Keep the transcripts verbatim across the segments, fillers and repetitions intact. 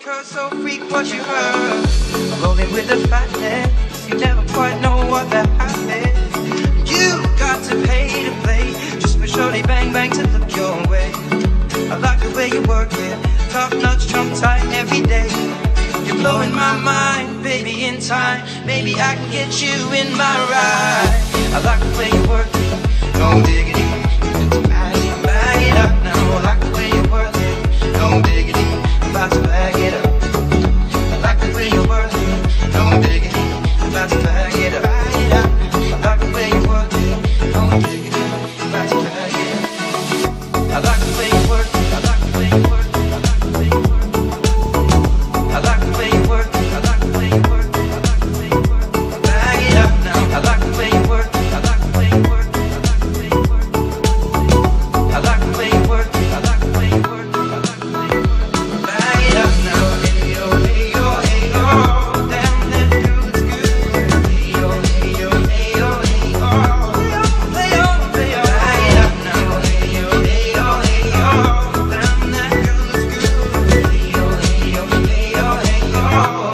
So freak what you heard. Rolling with the fatness. You never quite know what that happened. You got to pay to play. Just for sure they bang bang to look your way. I like the way you work it. Top notch, trump tight every day. You're blowing my mind, baby, in time. Maybe I can get you in my ride. I like the way you work it. No diggity. Bag it, bag it up now. I like the way you work it. No diggity. About to bag it up. I like the way you work it. No diggity. About to bag it up. Bag it up. I like the way you work it. No diggity. About to bag it up. I like the way you work it. I like the way you work it. I like the way you work it. I like the way you work it. I like the way you work it. I like the way you work it. Bag it up now. I like the way you work it. I like the way you work it. I like the way you work it. I like the way you work it. I like the way you work it. I like the way you work it. Bag it up now. Hey yo, hey yo, hey yo. Damn, that feels good. Hey yo, hey yo, hey yo, hey yo. Play on, play on. Bag it up now. Hey yo, hey yo, hey yo. Damn, that feels good. Hey yo, hey yo, hey yo, hey yo.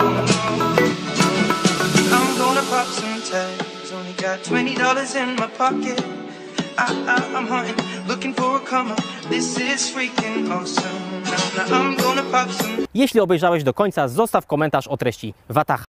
I'm gonna pop some tags. Only got twenty dollars in my pocket. I, I, I'm hunting, looking for a come up. This is freaking awesome. Now, now I'm gonna pop some. Jeśli obejrzałeś do końca, zostaw komentarz o treści Wataha.